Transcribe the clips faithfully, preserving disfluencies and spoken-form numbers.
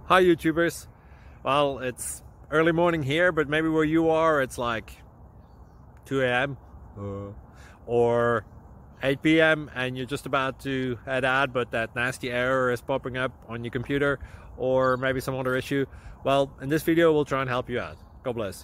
Hi YouTubers. Well, it's early morning here, but maybe where you are it's like two A M uh, or eight P M and you're just about to head out, but that nasty error is popping up on your computer, or maybe some other issue. Well, in this video we'll try and help you out. God bless.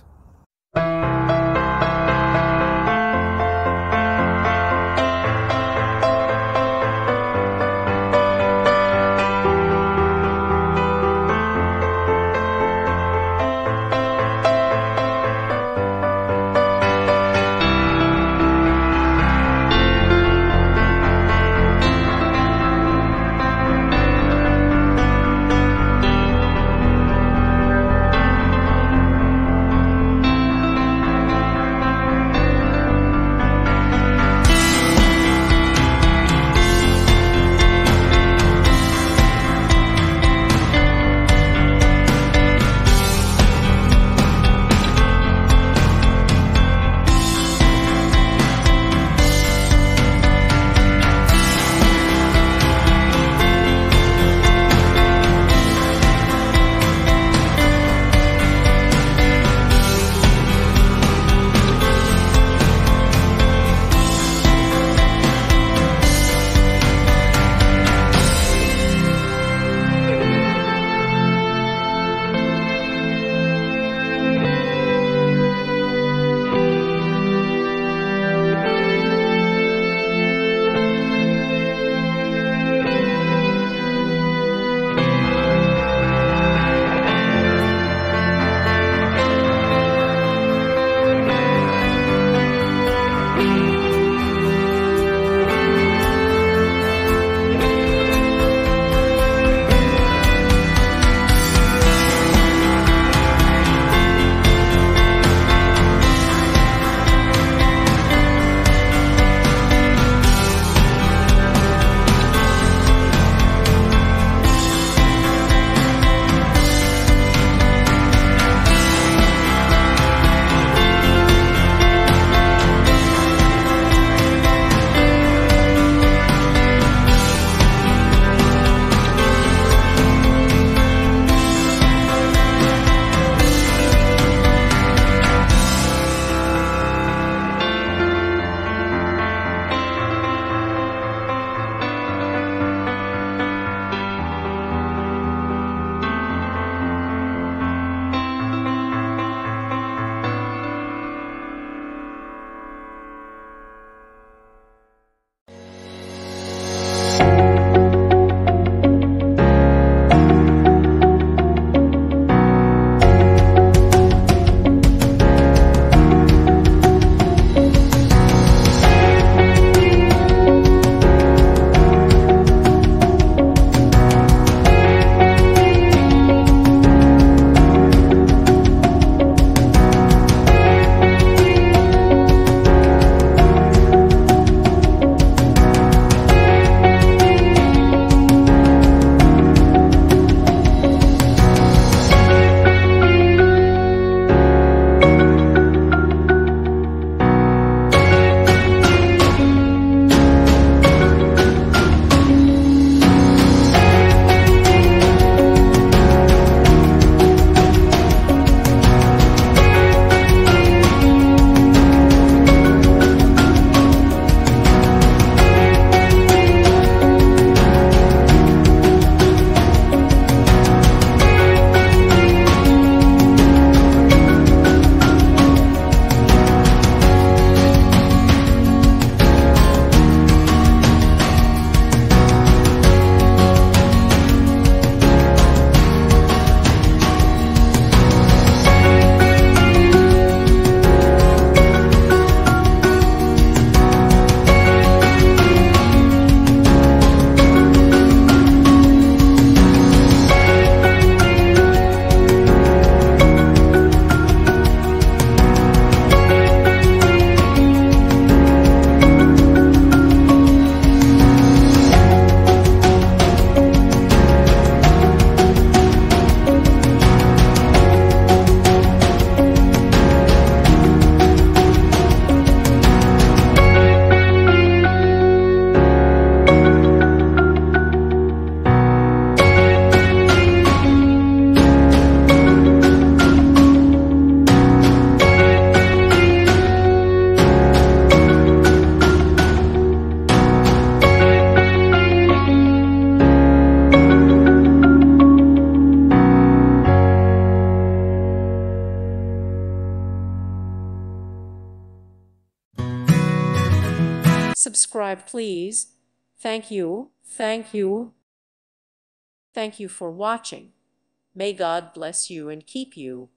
Subscribe, please. Thank you. Thank you. Thank you for watching. May God bless you and keep you.